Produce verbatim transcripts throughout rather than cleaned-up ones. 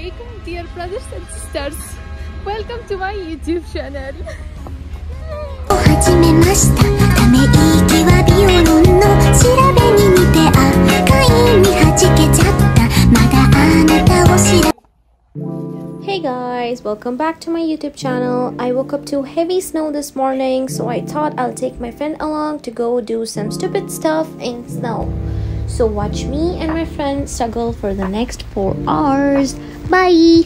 alaikum, dear brothers and sisters. Welcome to my YouTube channel. Hey guys, welcome back to my YouTube channel. I woke up to heavy snow this morning, so I thought I'll take my friend along to go do some stupid stuff in snow. So watch me and my friend struggle for the next four hours. Bye!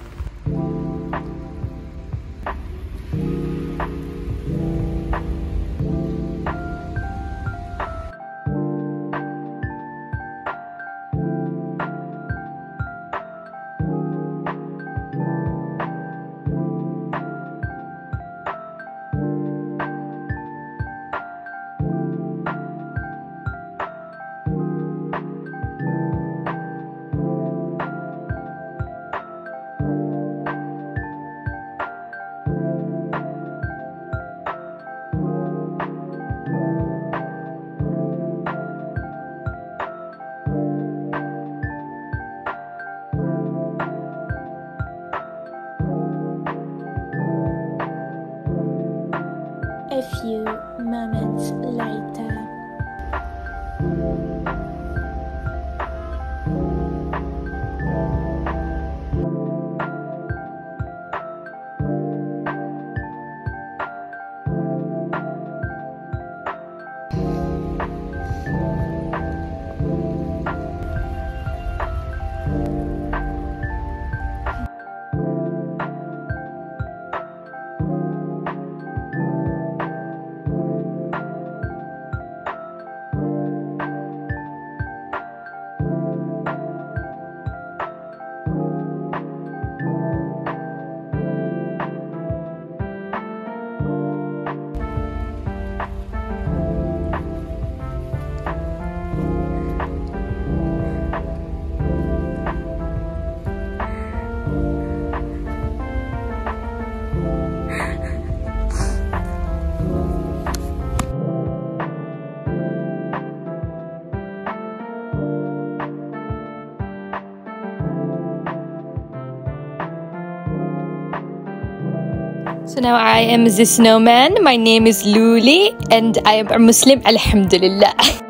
A few moments later. So now I am the snowman. My name is Luli and I am a Muslim, alhamdulillah.